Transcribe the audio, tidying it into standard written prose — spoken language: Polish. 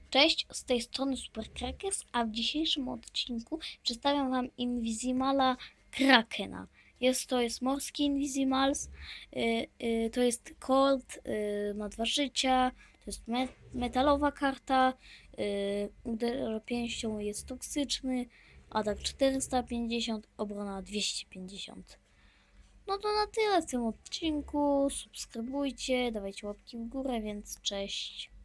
Cześć, z tej strony Superkrakers, a w dzisiejszym odcinku przedstawiam Wam Invisimala Krakena. To jest morski Invisimals, to jest Cold, ma 2 życia, to jest metalowa karta, uder pięścią jest toksyczny, atak 450, obrona 250. No to na tyle w tym odcinku, subskrybujcie, dawajcie łapki w górę, więc cześć.